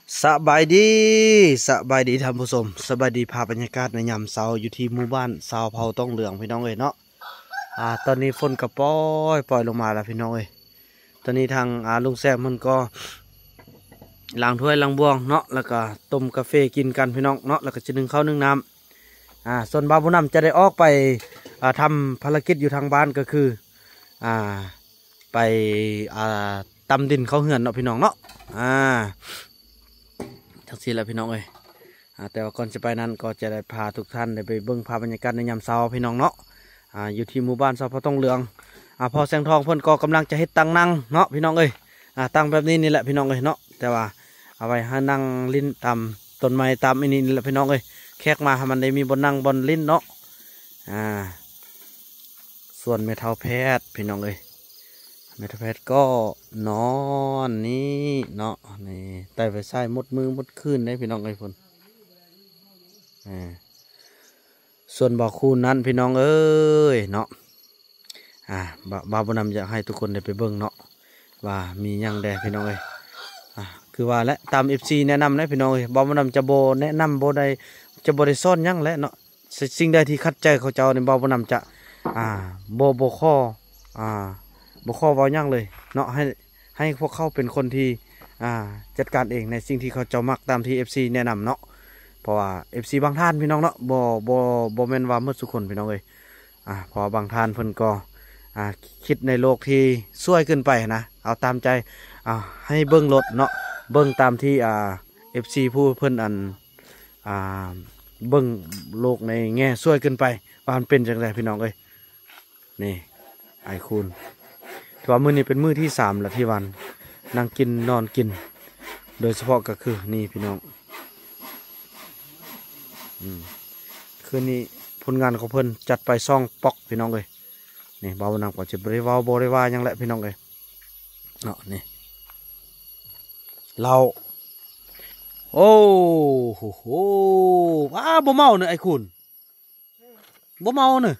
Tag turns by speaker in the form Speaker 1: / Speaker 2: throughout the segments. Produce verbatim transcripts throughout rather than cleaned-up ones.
Speaker 1: สบายดีสบายดีท่านผู้ชมสบายดีพาบรรยากาศในยามเช้าอยู่ที่หมู่บ้านสาวเผาต้องเหลืองพี่น้องเอ้ยเนาะอ่าตอนนี้ฝนกระป้อยปล่อยลงมาแล้วพี่น้องเอ้ยตอนนี้ทางอาลุงแซมมันก็ล้างถ้วยล้างบวงเนาะแล้วก็ต้มกาแฟกินกันพี่น้องเนาะแล้วก็จะนึ่งข้าวนึ่งน้ำอ่าส่วนบ่าวผู้นำจะได้ออกไปอ่าทำภารกิจอยู่ทางบ้านก็คืออ่าไปอ่าตำดินเขาเหือนเนาะพี่น้องเนาะอ่าทั้งสี่แล้วพี่น้องเอ้ยแต่ว่าก่อนจะไปนั้นก็จะได้พาทุกท่านได้ไปเบิ่งภาพบรรยากาศในยามเช้าพี่น้องเนาะอ่าอยู่ที่หมู่บ้านสาวพระต้องเหลืองอ่าพอแสงทองเพิ่นก็กำลังจะเฮ็ดตังนั่งเนาะพี่น้องเอ้ยอ่าตังแบบนี้นี่แหละพี่น้องเอ้ยเนาะแต่ว่าเอาไว้ให้นั่งลิ้นตามต้นไม้ตามอันนี้นี่แหละพี่น้องเอ้ยแขกมาให้มันได้มีบนนั่งบนลิ้นเนาะอ่าส่วนเมทัลแพทย์พี่น้องเอ้ยเมทัลแพทย์ก็นอนนี่เนาะนี่ไต่ไปใส่มดมือมดขึ้นได้พี่น้องเอ้ยพุ่นส่วนบ่อคูนั้นพี่น้องเอ้ยเนาะอ่าบ่าวบุญนำอยากให้ทุกคนได้ไปเบิ่งเนาะว่ามียังแดพี่น้องเอ้ยอ่าคือว่าและตามเอฟซีแนะนำนะพี่น้องเอ้ยบ่าวบุญนำจะโบแนะนำโบได้จะโบได้ซ่อนยังและเนาะสิ่งใดที่คัดใจเขาเจ้าในบ่าวบุญนำจะอ่าโบโบข้ออ่าโบข้อเว้ายังเลยเนาะให้ให้พวกเขาเป็นคนที่อ่าจัดการเองในสิ่งที่เขาเจ้ามักตามที่เอฟซีแนะนำเนาะเพราะว่าเอฟซีบางท่านพี่น้องเนาะบ่บ่บ่แม่นว่าเมื่อสุคนพี่น้องเอ้ยอ่าพอบางท่านเพิ่นก็อ่าคิดในโลกที่ช่วยขึ้นไปนะเอาตามใจอ่าให้เบิ้งรถเนาะเบิ้งตามที่อ่าเอฟซีผู้เพิ่นอันอ่าเบิ้งโลกในแง่ช่วยขึ้นไปว่ามันเป็นจังไดพี่น้องเอ้ยนี่ไอคูณถือว่ามื้อนี้เป็นมื้อที่สามแล้วที่วันนั่งกินนอนกินโดยเฉพาะก็คือนี่พี่น้องคืนนี้ผลงานของเพิ่นจัดไปซ่องปอกพี่น้องเลยนี่เบาหนักกว่าจะบริวารบริวารยังแหละพี่น้องเลยเนาะนี่เราโอ้โหโหว้าบ่เมาเนอะไอ้คุณบ่เมาเนอะ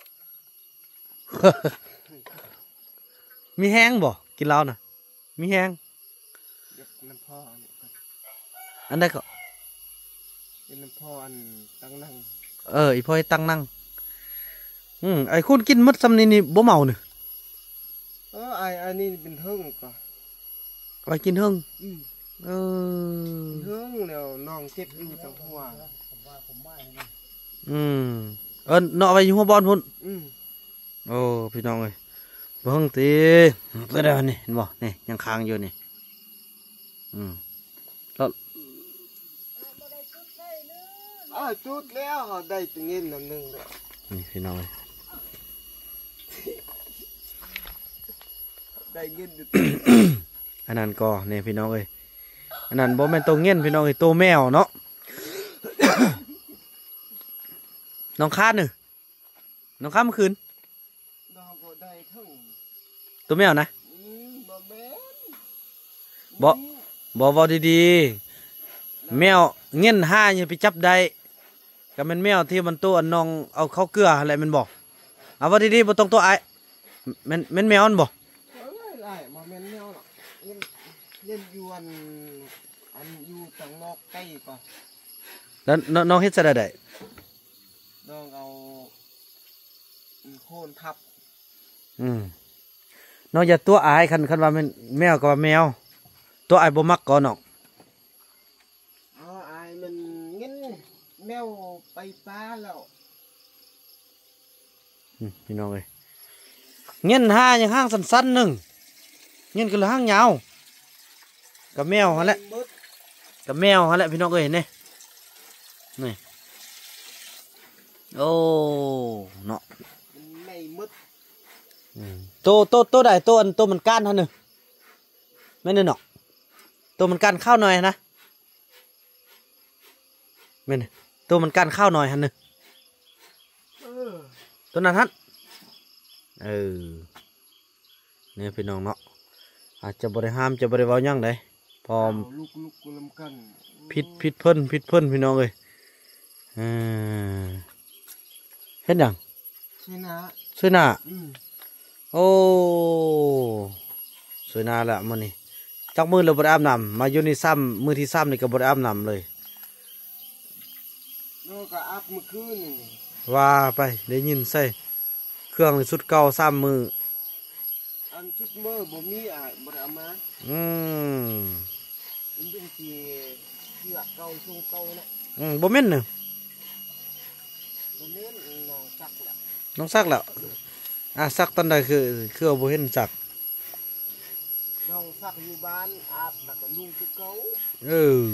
Speaker 1: มีแห้งบ่กินเหล้าน่ะมีแห้ง
Speaker 2: น้ำพ่อ
Speaker 1: อันใดก็
Speaker 2: เป็นน้ำพ่ออันตั้งนั่ง
Speaker 1: เอออีพ่อให้ตั้งนั่งอืมไอ้คุณกินมัดซ้ำนี่นี่บ่เมาเนี่ย
Speaker 2: เออไอ้อันนี้เป็นเฮิงก่อน
Speaker 1: ไว้กินเฮิงเออ
Speaker 2: เฮิงแล้วน้องเจ็บอยู่ตั้งหัว
Speaker 1: อืมเออเนาะไปอยู่หัวบอลพุ่น
Speaker 2: อืม
Speaker 1: โอ้พี่น้องเอ้ยเบิ่งตีก็ได้นี่เห็นบ่นี่ยังค้างอยู่นี่อืมแล้ว
Speaker 2: อ้าวจุดแล้วเขาได้ตึงเงินน้ำหนึ่งแล้ว
Speaker 1: นี่พี่น้อง
Speaker 2: ได้เงินอยู่
Speaker 1: อันนั้นก็เนี่ยพี่น้องเอ้ยอันนั้นบ่แม่นตัวเงี้ยพี่น้องเอ้ยตัวแมวเนาะ น้องคาดหนึ่งน้องคาดเมื่อคืน
Speaker 2: น้องก็ได้ทั้ง
Speaker 1: ตัวแมวนะ
Speaker 2: บ่แม่
Speaker 1: บ่บ่บ่ดีๆแมวเงี้ยห้าอย่าไปจับได้ก็เป็นแมวที่มันตัวน้องเอาเข้าเกลืออะไรมันบอกเอาว่าดีๆบ่ต้องตัวไอ้มันมันแมวมันบ่
Speaker 2: ไล่มาแม่นแมวหรอกเล่นเล่นอยู่อันอันอยู่ต่างนอกใกล้ก่อน
Speaker 1: แล้วน้องเฮ็ดซะได้ได้
Speaker 2: น้องเอาโคนทับ
Speaker 1: อืมน้องอย่าตัวอายคันคันว่ามันแมวก็ว่าแมวตัวอายบ่มักก่อนน้อง
Speaker 2: อ๋ออายมันเงี้ยแมวไปป้าแล้ว
Speaker 1: พี่น้องเอ้ยเงี้ยห้าอย่างห้างสั้นๆหนึ่งเงี้ยก็เลยห้างยาวกับแมวฮะแหละกับแมวฮะแหละพี่น้องเอ้ยนี่นี่โอ้เนาะ
Speaker 2: ไม่มืด
Speaker 1: โตโตโตได้โตอันโตมันก้านฮะหนึ่งไม่เนี่ยเนาะโตมันก้านข้าวหน่อยนะไม่เนี่ยโตมันก้านข้าวหน่อยฮะหนึ่งตัวนั้นฮะเออเนี่ยพี่น้องเนาะอาจจะบริหามจะบริวารยังไงพอม
Speaker 2: ลูกลูกกุลำกัน
Speaker 1: พิษพิษเพิ่นพิษเพิ่นพี่น้องเลยอ่าเห็นยัง
Speaker 2: สวยนะ
Speaker 1: สวยนะโอ้สวยนาละมันนี่จักมือเราบ่ได้อาบน้ำมาอยู่นี่ซ้ำมือที่ซ้ำนี่ก็บ่ได้อาบน้ำเลย
Speaker 2: แล้วก็อาบเมื่อคืนนี่
Speaker 1: ว่าไปได้ยินใส่เครื่องสุดเก่าซ้ำมือ
Speaker 2: อันชุดเมื่อบ่มีอ่ะบ่ได้เอามา
Speaker 1: อืม
Speaker 2: มันเป็นสีเสื้อเก่าทรงเก่านะ
Speaker 1: อืมบ่แม่นเน่ะ
Speaker 2: บ่แม่นน้องซักละ
Speaker 1: น้องซักแล้วอ่ะซักตอนใดคือคือบ่เห็นซัก
Speaker 2: น้องซักอยู่บ้านอาบแล้วก็นุ่งชุดเก่า
Speaker 1: เออ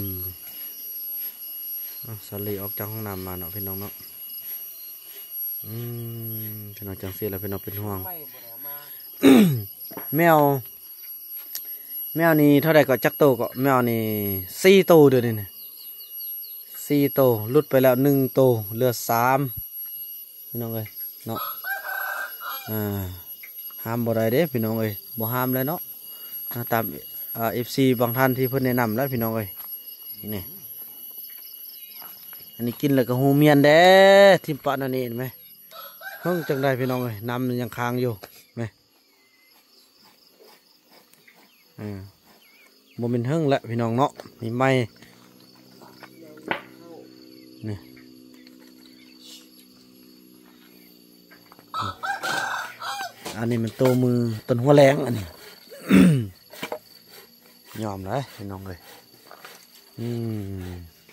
Speaker 1: เอาสลีออกจากห้องน้ำมาเนาะพี่น้องเนาะอืมพี่น้องจังซี่แล้วพี่น้องเป็นห่วง
Speaker 2: ไม่บ่ได้เอามา
Speaker 1: แมวแมวนี่เท่าไรก็จักโตก็แมวนี่สี่โตเดี๋ยวนี้นะสี่โตหลุดไปแล้วหนึ่งโตเหลือสามพี่น้องเอ้ยเนาะอ่าห้ามบ่ได้เด้พี่น้องเอ้ยบ่ห้ามเลยเนาะอ่าตามอ่าเอฟซีบางท่านที่เพิ่นแนะนำแล้วพี่น้องเอ้ยนี่อันนี้กินแล้วก็หูเมียนเด้ทิมปะนั่นนี่เห็นไหมเพิ่งจังได้พี่น้องเอ้ยน้ำมันยังค้างอยู่ไหม อ่าโมเมนเฮิงแหละพี่น้องเนาะมีไม้นี่อันนี้มันโตมือต้นหัวแรงอันนี้ ยอมเลยพี่น้องเลยอืม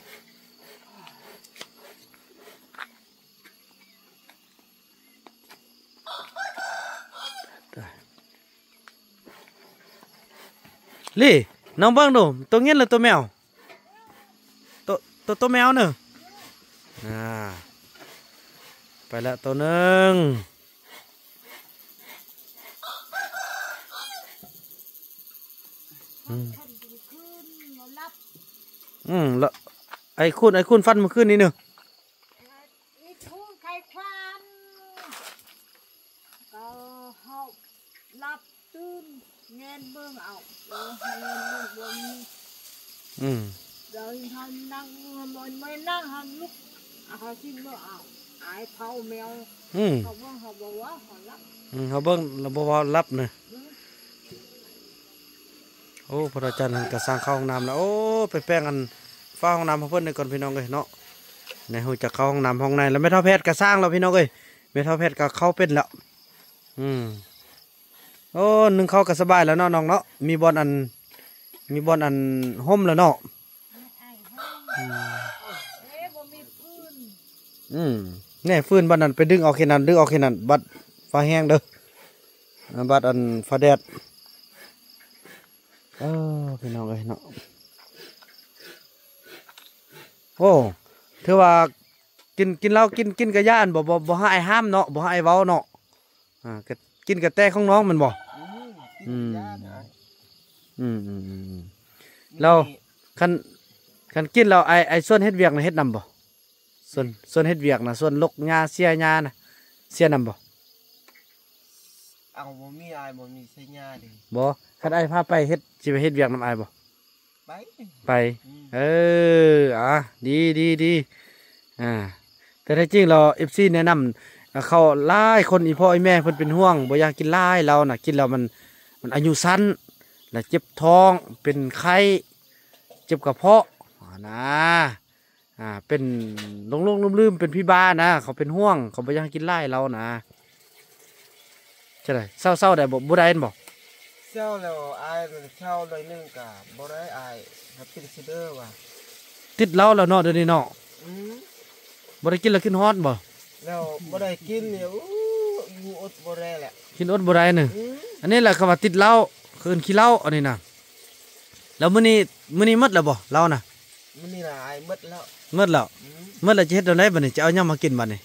Speaker 1: ลี่น้องเบิ้งดูตัวเงี้ยหรือตัวแมวตัวตัวตัวแมวเนอะอ่าไปแล้วตัวหนึ่งอืมอืมแล้วไอ้คุณไอ้คุณฟันเมื่อคืนนี้เนอะ
Speaker 3: อีทุ่งไข่ควันก็หอบรับตื่นเงินเบิ่งเอาเดี๋ยวให้เงินเบิ่งบ่มี
Speaker 1: อืม
Speaker 3: เดี๋ยวทำนั่งมันไม่นั่งทำลุกเขาที่เมื่อเอาอายเผาแมว
Speaker 1: อืม
Speaker 3: เขาบอกเขาบอกว่าเขารับ
Speaker 1: อืมเขาเบิ้งเราบอกว่ารับเนอะโอ้พระอาจารย์ท่านก็สร้างเข้าห้องน้ำแล้วโอ้ไปแป้งกันฝ้าห้องน้ำให้เพื่อนในก่อนพี่น้องเลยเนาะในหูจะเข้าห้องน้ำห้องในแล้วไม่เท่าแพทย์ก็สร้างแล้วพี่น้องเลยไม่เท่าแพทย์ก็เข้าเป็นแล้วอืมโอ้หนึ่งเข้าก็สบายแล้วเนาะน้องเนาะมีบอลอันมีบอลอันห่มแล้วเนาะ
Speaker 3: ไม่อายห้องเอ๊ะบ่มีพื้น
Speaker 1: อืมเนี่ยฟืนบัดนั้นไปดึงเอาแค่นั้นดึงเอาแค่นั้นบัดฟ้าแห้งเด้ออ่าบัดอันฟ้าแดดเออพี่น้องเลยเนาะโอ้ถือว่ากินกินเหล้ากินกินกระย่านบ่บ่บ่ให้ห้ามเนาะบ่ให้เว้าเนาะอ่าก็กินกระแตของน้องมันบ่
Speaker 2: อืมกินยาได้
Speaker 1: อืมอืมอืมอืมแล้วคันคันกินแล้วไอไอส่วนเฮ็ดเวียกน่ะเฮ็ดนำบ่ส่วนส่วนเฮ็ดเวียกน่ะส่วนลกหญ้าเสียหญ้าน่ะเสียนำบ่
Speaker 2: เอาบ่มีอายบ่มีใช้ยาดิ
Speaker 1: บ่คันไอพาไปเฮ็ดสิไปเฮ็ดเวียกนำไอบ่
Speaker 2: ไป
Speaker 1: ไป
Speaker 2: อืม
Speaker 1: เอออ่ะดีดีดีอ่าแต่ถ้าจริงเราเอฟซีแนะนำเขาไล่คนอีพ่ออีแม่เพิ่นเป็นห่วงบ่อยากกินไล่เราน่ะกินแล้วมันมันอายุสั้นแล้วเจ็บท้องเป็นไข้เจ็บกระเพาะอ่านะอ่าเป็นลงลงลืมลืมๆเป็นพี่บ้านะเขาเป็นห่วงเขาบ่อยากกินไล่เรานะใช่เลยเศร้าๆได้บ่บ่ได้เห็นบ่
Speaker 2: เช้าแล้วอายเช้าเลยนึงก็บ่ได้อายถ้าเป็นซิเดอร์ว่ะ
Speaker 1: ติดเหล้าแล้วเนาะเดี๋ยวนี้เนาะ
Speaker 2: อืม
Speaker 1: บ่ได้กินแล้วกินฮอดบ่
Speaker 2: แล้วบ่ได้กินเนี่ยอู้อยู่อดบ่ได้แหละ
Speaker 1: กินอดบ่ได้นึ
Speaker 2: อืม
Speaker 1: อันนี้แหละคำว่าติดเหล้าคืนขี้เหล้าอันนี้นะแล้วมื้อนี้มื้อนี้หมดแล้วบ่เหล้านะ
Speaker 2: มันนี่ล่ะอายหมดแล้ว
Speaker 1: หมดแล้ว
Speaker 2: อืม
Speaker 1: หมดแล้วจะเฮ็ดจังไดบัดนี้จะเอาหยังมากินบัดนี้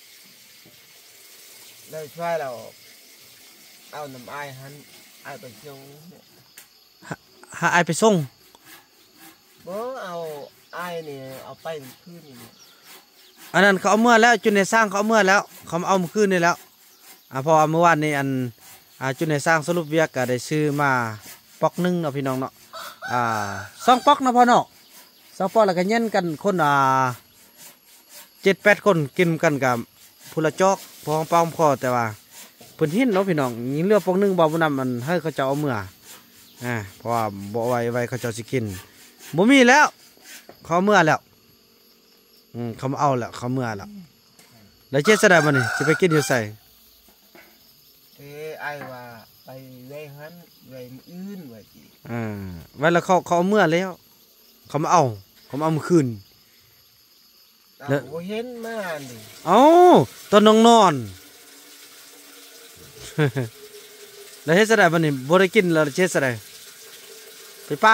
Speaker 2: แล้วช่วยเราเอาน้ำอายหันอายไปเชียงเนี่ย
Speaker 1: หาอายไปส่ง
Speaker 2: บ่เอาอายนี่เอาไปคืนนี่
Speaker 1: อันนั้นเขาเอาเมื่อแล้วจุนในสร้างเขาเอาเมื่อแล้วเขามาเอาเมื่อคืนนี่แล้วอ่าเพอเมื่อวานนี้อันอ่าจุนในสร้างสรุปเวียกก็ได้ซื้อมาปอกหนึงเนาะพี่น้องเนาะอ่าสองปอกเนาะพ่อเนาะสองปอกแล้วก็เย็นกันคนอ่าเจ็ดแปดคนกินกันกับผู้ละจอกพอของเป้าของคอแต่ว่าเพิ่นเห็นเนาะพี่น้องยิงเรือปอกหนึงบ่บ่นำมันให้เขาเจ้าเอาเมื่ออ่าเพราะว่าบ่ไว้ไว้เขาเจ้าสิกินบ่มีแล้วเขาเมื่อแล้วอืมเขาเอาแล้วเขาเมื่อแล้วแล้วเจ๊สดามันนี่สิไปกินอยู่ใส่
Speaker 2: เอ้ไอ้ว่าไปไว้หันไว้อื่นไว้จี
Speaker 1: อ่าไว้แล้วเขาเขาเอาเมื่อแล้วเขามาเอาเขามาเอามื้อคืน
Speaker 2: เราเห็นมาดิ
Speaker 1: เอ้าตอนน้องนอน แล้วเฮ็ดซะได้บัดนี้บ่ได้กินแล้วเฮ็ดซะได้ไปป้า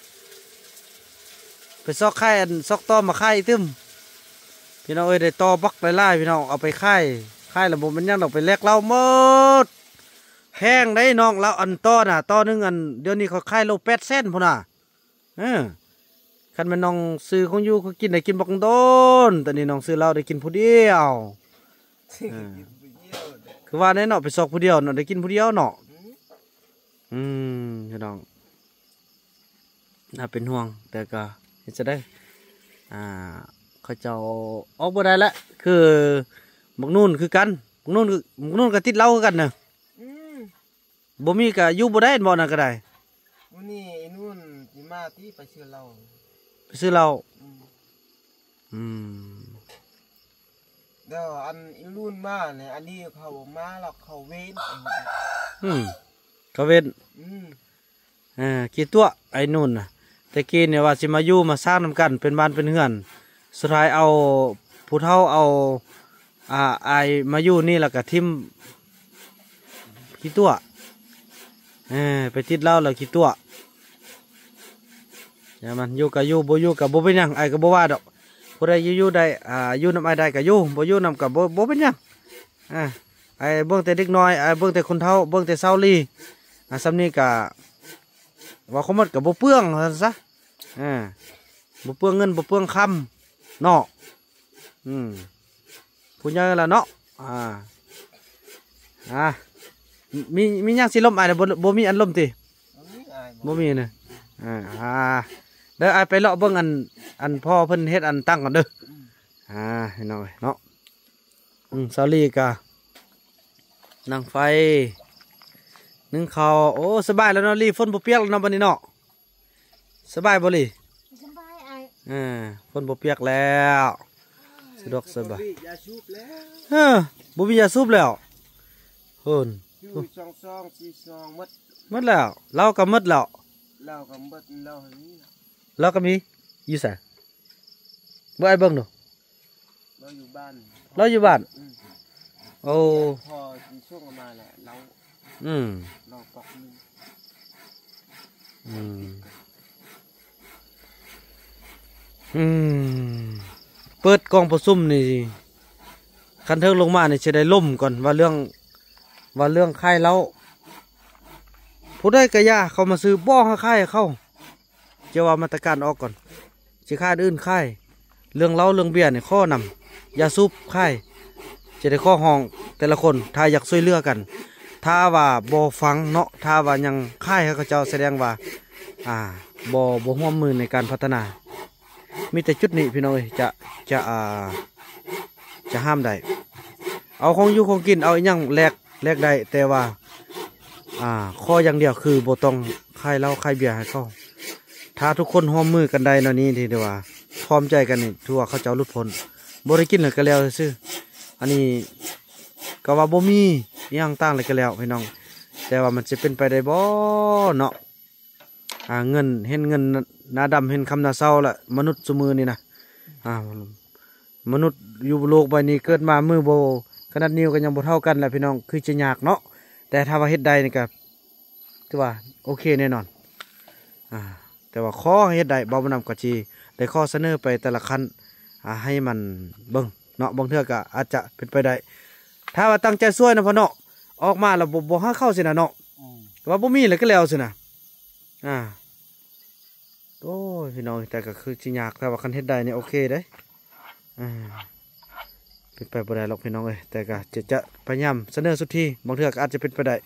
Speaker 1: ไปซอกไข่อันซอกต้อมาไข่ตึมพี่น้องเอ้ยได้ต่อบักหลายๆพี่น้องเอาไปไข่ไข่แล้วบ่มันยังดอกไปแลกเหล้าหมดแพงได้น้องแล้วอันต่อน่ะต่อนึงอันเดี๋ยวนี้เขาไข่โลแปดเซนพุ่นน่ะเออคันแม่นน้องซื้อของอยู่เขากินได้กินบักโดนตอนนี้น้องซื้อเหล้าได้กินผู้เดียว
Speaker 2: กินไปเยี่ยวเด้อ
Speaker 1: คือว่าแน่เนาะไปซอกผู้เดียวเนาะได้กินผู้เดียวเนาะ
Speaker 2: หืม
Speaker 1: อืมพี่น้องน่าเป็นห่วงแต่ก็เฮ็ดจะได้อ่าเขาเจ้าออกบ่ได้ละคือบักนู่นคือกันบักนู่นคือบักนู่นก็ติดเหล้าคือกันน่ะ
Speaker 2: อืม
Speaker 1: บ่มีก็อยู่บ่ได้บ่น่ะก็ได้
Speaker 2: วันนี้ไอ้นู่นสิมาที่ไปเชื่อเรา
Speaker 1: ไปซื้อเหล้า
Speaker 2: อืม
Speaker 1: อืม
Speaker 2: เดี๋ยวอันอีรุ่นมาเนี่ยอันนี้เขามาแล้วเขาเว้นไอ้นี่
Speaker 1: อืมก็เว้น
Speaker 2: อืม
Speaker 1: เอ่ากี่ตัวไอ้นู่นน่ะแต่กี้เนี่ยว่าสิมาอยู่มาสร้างนำกันเป็นบ้านเป็นเฮือนสุดท้ายเอาผู้เฒ่าเอาอ่าไอมาอยู่นี่แล้วก็ทิ่มกี่ตัวเออไปติดเหล้าแล้วกี่ตัวอย่ามันอยู่กับอยู่บ่อยู่กับบ่เป็นหยังไอ้ก็บ่ว่าดอกผู้ใดอยู่อยู่ได้อ่าอยู่นำไอ้ได้ก็อยู่บ่อยู่นำก็บ่บ่เป็นหยังอ่าไอ้เบิ่งแต่เด็กน้อยไอ้เบิ่งแต่คนเฒ่าเบิ่งแต่เฒ่าลีอ่าซำนี้ก็ว่าเขาหมดก็บ่เปลืองว่าซั่นซะอ่าบ่เปลืองเงินบ่เปลืองคำเนาะอืมผู้ใหญ่ล่ะเนาะอ่าอ่ามีมีหยังสิล่มอ้ายน่ะบ่บ่มีอันล่มติ
Speaker 2: อันนี้อาย
Speaker 1: บ่มีนะอ่าอ่าเด้อไอไปเลาะเบิ่งอันอันพ่อเพิ่นเฮ็ดอันตั้งก่อนเด้ออ่าให้หน่อยเนาะอืมซาลีกะนั่งไฟนึ่งข้าวโอ้สบายแล้วเนาะลีฝนบ่เปียกแล้วเนาะบัดนี้เนาะสบายบ่ลี
Speaker 3: สบายไอ้
Speaker 1: อ่าฝนบ่เปียกแล้วสะดวกสบาย
Speaker 2: ยาชุบแล้ว
Speaker 1: เออบ่มียาสูบแล้วเพิ่น
Speaker 2: อยู่สองซองสี่ซองหมด
Speaker 1: หมดแล้วเราก็หมดแล้ว
Speaker 2: เราก็หมดเราอันนี้
Speaker 1: เราก็มีอยู่ไสบ่ไอ้เบิ่งดู
Speaker 2: เราอยู่บ้าน
Speaker 1: เราอยู่บ้าน
Speaker 2: อืม
Speaker 1: โอ้
Speaker 2: พอที่ช่วงมาแหละเรา
Speaker 1: อืม
Speaker 2: เราปอกนึง
Speaker 1: อืมอืมเปิดกล้องประซุ่มนี่คันเทิงลงมานี่จะได้ล่มก่อนว่าเรื่องว่าเรื่องค่ายเราผู้ได้กระยาเขามาซื้อบ่อให้ค่ายเขาจะว่ามาตรการออกก่อนสิค่ายอื่นค่ายเรื่องเหล้าเรื่องเบียร์เนี่ยข้อนำยาสูบค่ายจะได้ข้อห้องแต่ละคนถ้าอยากช่วยเหลือกัน ถ้าว่าบ่ฟังเนาะถ้าว่ายังค่ายเขาเจ้าแสดงว่าอ่าบ่บ่ร่วมมือในการพัฒนา มีแต่จุดนี้พี่น้องเอ้ยจะจะอ่าจะห้ามได้เอาของอยู่ของกินเอาอหยังแลกแลกได้แต่ว่าอ่าข้ออย่างเดียวคือบ่ต้องค่ายเหล้าค่ายเบียร์ให้เขาถ้าทุกคนร่วมมือกันได้เนาะนี้ที่เดียวว่าพร้อมใจกันนี่ถือว่าเขาเจ้าหลุดพ้นบ่ได้กินเลยก็แล้วซื่ออันนี้ก็ว่าบ่มีอหยังต่างเลยก็แล้วพี่น้องแต่ว่ามันจะเป็นไปได้บ่เนาะอ่าเงินเห็นเงินหน้าดำเห็นคำหน้าเศร้าละมนุษย์ซุมือนี่นะอ่ามนุษย์อยู่โลกใบนี้เกิดมามือโบขนาดนิ้วก็ยังบ่เท่ากันแหละพี่น้องคือจะยากเนาะแต่ถ้าว่าเฮ็ดได้นี่ก็ถือว่าโอเคแน่นอนอ่าแต่ว่าข้อเฮ็ดได้บ่บ่นำก็จีได้ข้อเสนอไปแต่ละขั้นอ่าให้มันเบิ่งเนาะบางเทื่อก็อาจจะเป็นไปได้ถ้าว่าตั้งใจช่วยนะพ่อเนาะออกมาแล้วบ่บ่หาเข้าสินะเนาะ
Speaker 2: อืม
Speaker 1: ว่าบ่มีเลยก็แล้วสินะอ่าโอ้ยพี่น้องแต่ก็คือสิยากแต่ว่าคันเฮ็ดได้นี่โอเคเด้อ่าเป็นไปบ่ได้หรอกพี่น้องเอ้ยแต่ก็จะจะพยายามเสนอสุดที่บางเทื่อก็อาจจะเป็นไปได้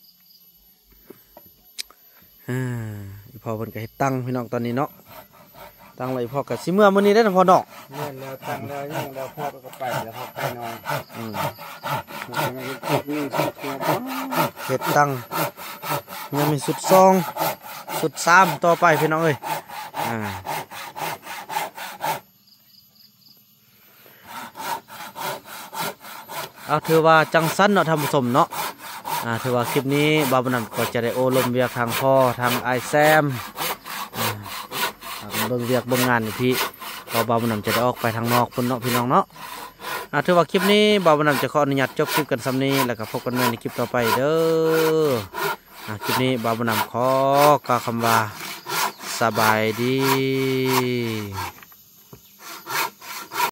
Speaker 1: อ่าอีพ่อเพิ่นก็เฮ็ดตังพี่น้องตอนนี้เนาะตังไว้อีพ่อก็สิเมื่อมื้อนี้ได้อพ่อเนาะ
Speaker 2: เงินแล้วตังแล้วยังแล้วพ่อก็ไปแล้วพ่อไปนอน
Speaker 1: อืม
Speaker 2: มันก็เก็บเงินสุดตัวบ่
Speaker 1: เฮ็ดตังยังมีสุดซอง
Speaker 2: เ
Speaker 1: สุดสามต่อไปพี่น้องเอ้ยอ่าเอาถือว่าจังสั้นเนาะท่านผู้ชมเนาะอ่าถือว่าคลิปนี้บาวบุญนำก็จะได้โอลมเวียกทางพ่อทางไอแซมอ่าทางเบิ่งเวียกเบิ่งงานนี่พี่ก็บาวบุญนำจะได้ออกไปทางนอกพุ่นเนาะพี่น้องเนาะอ่าถือว่าคลิปนี้บาวบุญนำจะขออนุญาตจบคลิปกันซ้ำนี้แล้วก็พบกันใหม่ในคลิปต่อไปเด้ออ่าคลิปนี้บาวบุญนำขอกล่าวคำว่าสบายดี